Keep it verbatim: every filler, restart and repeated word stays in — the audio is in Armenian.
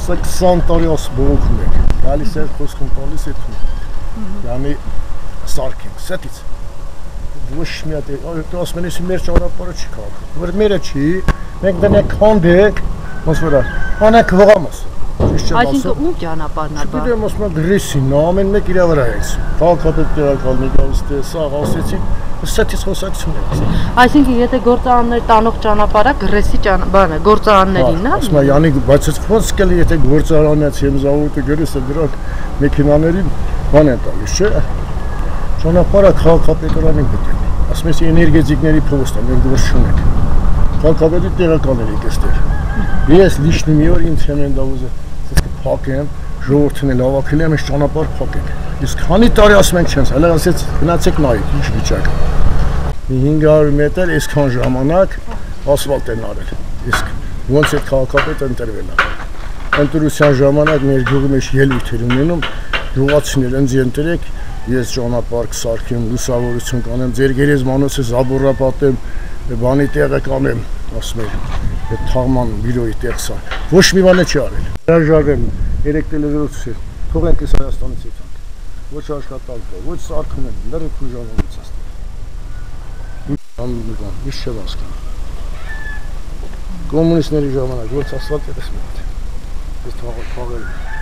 Սա քսան տարի ասբողոքում եք, գալիս է խոսքում տալիս է թուն, yani սարքենք, սետից, ոչ մի հատ, դու ասում են, եսի մեր ճանապարհը չի քաղաքը, որ մերը չի, մենք դնենք քանդենք, ոնց որ անենք հողամաս, այսինքն ում ճանապարհն է բա։ Չգիտեմ, ասում եմ գրեսին, ամեն մեկ իր վրա է, քաղաքապետ տեղակալն եկավ, սա ասեցին, սետից խոսակցություն է։ Այսինքն եթե գործարաններ տանող ճանապարհը գրեսի բանը, գործարաններին, հա։ Ասում եմ, յանի, բայց ոնց կլի եթե գործարանից հեմզավորը գրեսը դրանք մեքենաներին բան են տալիս, չէ՞։ Ճանապարհը քաղաքապետարանին գտել։ Ասում ես էներգետիկների փոստը մենք դուրս չունենք։ Քաղաքապետի տեղակալներ եք այստեղ։ Ես լիշնի մի օր ինձ եմ դավուզը փակեմ, ժողովրդին էլ հավաքել եմ, այս ճանապարհ փակենք։ Իսկ քանի տարի ասում ենք չենց, հələ ասեց գնացեք նայեք, ինչ վիճակ։ Մի հինգ հարյուր մետր այսքան ժամանակ ասֆալտ են արել։ Իսկ ոնց է քաղաքապետը ընտրվել է։ Ընտրության ժամանակ մեր գյուղի մեջ ելույթ էր ունենում, գյուղացիներ ինձ ընտրեք, ես ճանապարհ կսարքեմ, լուսավորություն կանեմ, ձեր գերեզմանոցը զաբորապատեմ, բանի տեղը կանեմ, ասում էր, այդ թաղման բյուրոյի տեղ սա։ Ոչ մի բան չի արել։ Հրաժարվել երեք տելեվիզոր թողենք այս Հայաստանից եկանք։ Ոչ աշխատանք կա, ոչ սարքում են, լրիվ խուժանումից աստեղ։ Անմիգան, ինչ չեմ ասկան։ Կոմունիստների ժամանակ, ոչ ասֆալտ է տեսնում։ Ես թաղել եմ։